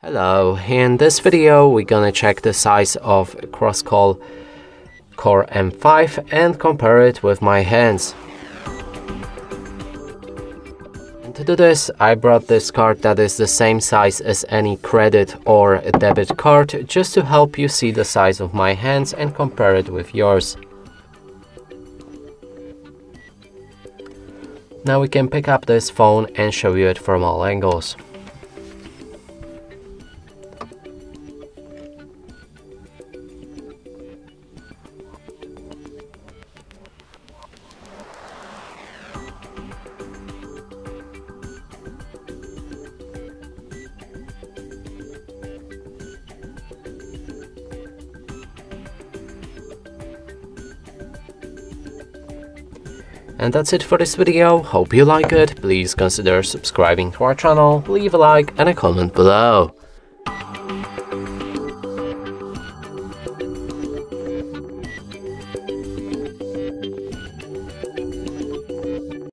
Hello, in this video we're gonna check the size of Crosscall Core M5 and compare it with my hands. And to do this, I brought this card that is the same size as any credit or debit card, just to help you see the size of my hands and compare it with yours. Now we can pick up this phone and show you it from all angles. And that's it for this video. Hope you like it. Please consider subscribing to our channel, leave a like and a comment below.